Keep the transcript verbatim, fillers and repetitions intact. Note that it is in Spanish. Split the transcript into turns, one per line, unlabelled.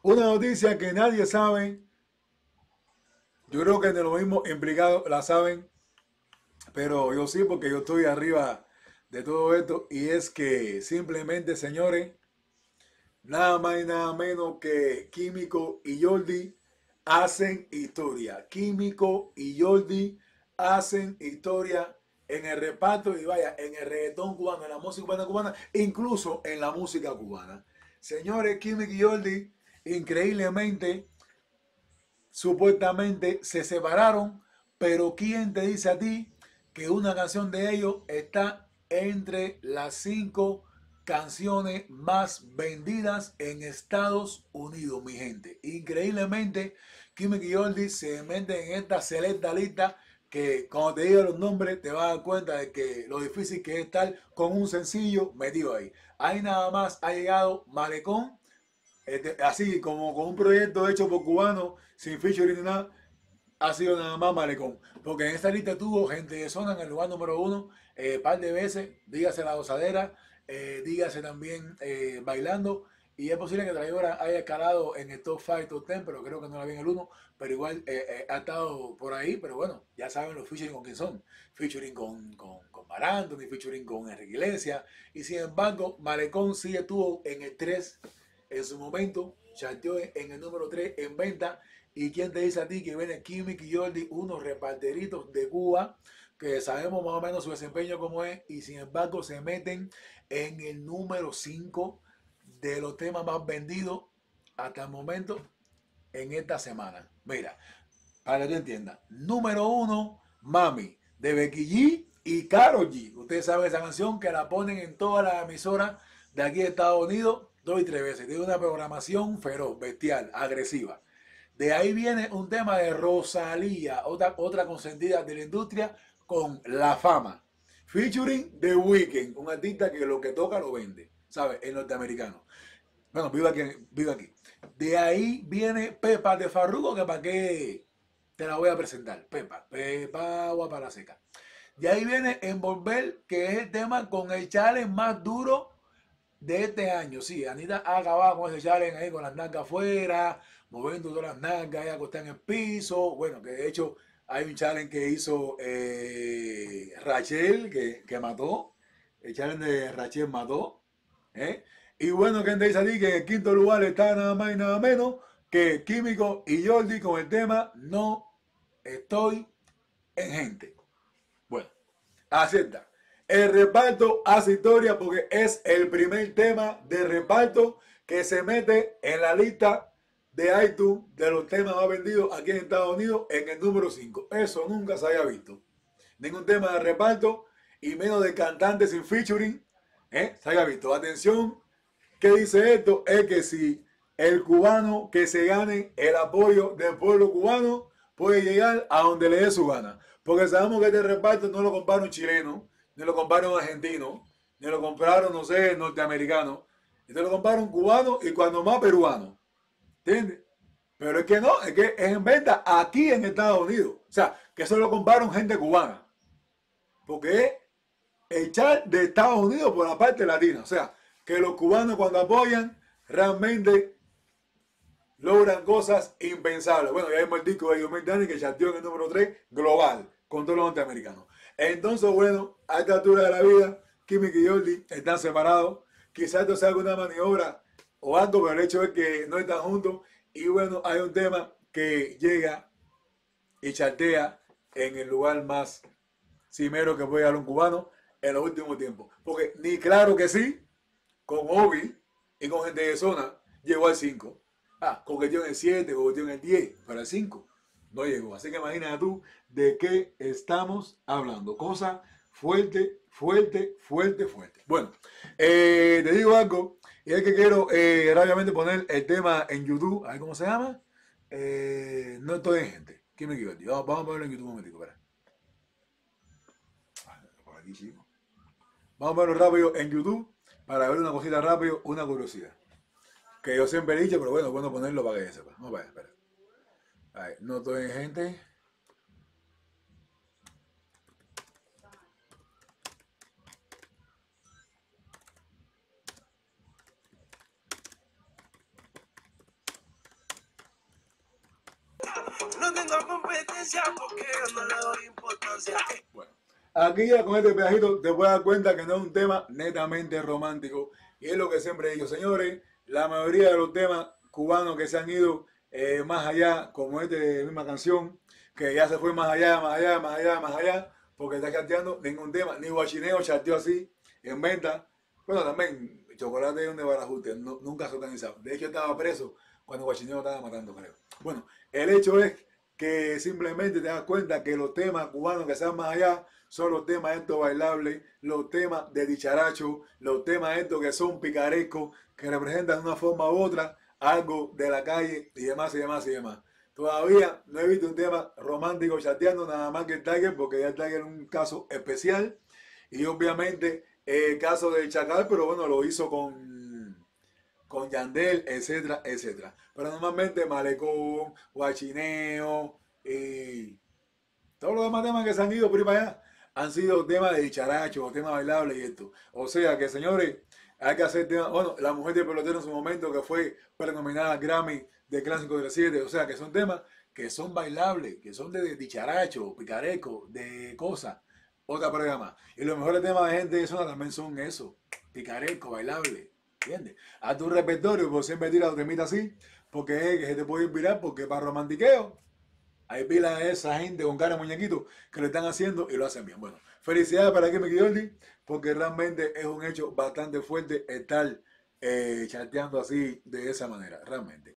Una noticia que nadie sabe, yo creo que de los mismos implicados la saben, pero yo sí porque yo estoy arriba de todo esto y es que simplemente, señores, nada más y nada menos que Químico y Jordi hacen historia. Químico y Jordi hacen historia en el reparto y vaya, en el reggaetón cubano, en la música cubana cubana, incluso en la música cubana. Señores, Químico y Jordi, increíblemente, supuestamente se separaron, pero ¿quién te dice a ti que una canción de ellos está entre las cinco canciones más vendidas en Estados Unidos, mi gente? Increíblemente, Kim y Jordi se meten en esta selecta lista que cuando te diga los nombres te vas a dar cuenta de que lo difícil que es estar con un sencillo metido ahí. Ahí nada más ha llegado Malecón, este, así como con un proyecto hecho por cubanos, sin featuring ni nada, ha sido nada más Malecón. Porque en esta lista tuvo gente de zona en el lugar número uno, eh, par de veces, dígase La Gozadera, eh, dígase también eh, Bailando. Y es posible que Traidora haya escalado en el top cinco, top diez, pero creo que no la vi en el uno. Pero igual eh, eh, ha estado por ahí. Pero bueno, ya saben los featuring con quién son. Featuring con, con, con Mar Anthony, featuring con Enrique Iglesias. Y sin embargo, Malecón sí estuvo en el tres en su momento, chateó en el número tres en venta. ¿Y quién te dice a ti que viene Kimmy y Jordi, unos reparteritos de Cuba, que sabemos más o menos su desempeño como es, y sin embargo se meten en el número cinco de los temas más vendidos hasta el momento en esta semana? Mira, para que tú entiendas, número uno, Mami, de Becky G y Karol G. Ustedes saben esa canción que la ponen en todas las emisoras de aquí de Estados Unidos dos y tres veces. Tiene una programación feroz, bestial, agresiva. De ahí viene un tema de Rosalía, otra, otra consentida de la industria, con La Fama. Featuring The Weeknd, un artista que lo que toca lo vende, ¿sabes? El norteamericano. Bueno, vive aquí, vive aquí. De ahí viene Pepa de Farruko, que para qué te la voy a presentar. Pepa, Pepa agua para la seca. De ahí viene Envolver, que es el tema con el challenge más duro de este año. Sí, Anita ha acabado con ese challenge ahí con las nalgas afuera, moviendo todas las nalgas, ella acostada en el piso. Bueno, que de hecho hay un challenge que hizo eh, Rachel, que, que mató. El challenge de Rachel mató. ¿eh? Y bueno, ¿quién te dice a ti que en el quinto lugar está nada más y nada menos que Químico y Jordi con el tema No estoy en gente? Bueno, acepta. El reparto hace historia porque es el primer tema de reparto que se mete en la lista de iTunes de los temas más vendidos aquí en Estados Unidos en el número cinco. Eso nunca se había visto. Ningún tema de reparto y menos de cantantes sin featuring ¿eh? se haya visto. Atención, ¿qué dice esto? Es que si el cubano que se gane el apoyo del pueblo cubano puede llegar a donde le dé su gana. Porque sabemos que este reparto no lo compraron chileno, ni lo compraron argentino, ni lo compraron, no sé, norteamericano. Este lo compraron cubano y cuando más peruano. ¿Entiendes? Pero es que no, es que es en venta aquí en Estados Unidos. O sea, que eso lo compraron gente cubana. Porque es echar de Estados Unidos por la parte latina. O sea, que los cubanos cuando apoyan realmente logran cosas impensables. Bueno, ya vimos el disco de Yomel Dani que chateó en el número tres global con todos los norteamericanos. Entonces, bueno, a esta altura de la vida, Kimmy y Jordi están separados. Quizás esto sea alguna maniobra o algo, pero el hecho es que no están juntos. Y bueno, hay un tema que llega y chatea en el lugar más cimero que puede dar un cubano en los últimos tiempos. Porque ni claro que sí, con Obi y con gente de zona, llegó al cinco. Ah, coqueteó en el siete, coqueteó en el diez, pero el cinco no llegó. Así que imagínate tú de qué estamos hablando. Cosa fuerte, fuerte, fuerte, fuerte. Bueno, eh, te digo algo, y es que quiero eh, rápidamente poner el tema en YouTube. A ver cómo se llama. Eh, no estoy en gente. ¿Quién me equivoco? Vamos, vamos a ponerlo en YouTube un momentico, espera. Por aquí, chico. Vamos a verlo rápido en YouTube para ver una cosita rápido, una curiosidad. Que yo siempre he dicho, pero bueno, es bueno ponerlo para que se sepa. Vamos a ver, espera. A ver, no estoy en gente.
No tengo competencia porque yo no le doy importancia.
Bueno, aquí ya con este pedacito te puedes dar cuenta que no es un tema netamente romántico. Y es lo que siempre digo, señores, la mayoría de los temas cubanos que se han ido eh, más allá, como esta misma canción, que ya se fue más allá, más allá, más allá, más allá, porque está chateando ningún tema, ni Guachineo chateó así, en venta. Bueno, también, Chocolate es un de Barajuste, no, nunca se ha organizado. De hecho, estaba preso cuando Guachineo estaba matando, creo. Bueno, el hecho es que simplemente te das cuenta que los temas cubanos que están más allá son los temas estos bailables, los temas de dicharacho, los temas estos que son picarescos, que representan de una forma u otra algo de la calle y demás y demás y demás. Todavía no he visto un tema romántico chateando nada más que el Tiger, porque ya el Tiger es un caso especial y obviamente el caso del Chacal, pero bueno, lo hizo con con Yandel, etcétera, etcétera. Pero normalmente Malecón, Guachineo y todos los demás temas que se han ido por ahí para allá han sido temas de dicharacho, temas bailables y esto. O sea que, señores, hay que hacer temas. Bueno, La Mujer del Pelotero en su momento, que fue prenominada Grammy de Clásico de siete. O sea que son temas que son bailables, que son de dicharacho, picareco, de cosas. Otra prueba más. Y los mejores temas de gente de zona también son eso, picareco, bailable. ¿Entiendes? A tu repertorio, pues siempre tira tu temita así, porque es que se te puede inspirar, porque para romantiqueo hay pilas de esa gente con cara de muñequito que lo están haciendo y lo hacen bien. Bueno, felicidades para Kimi Kidoldi, porque realmente es un hecho bastante fuerte estar eh, chateando así de esa manera, realmente.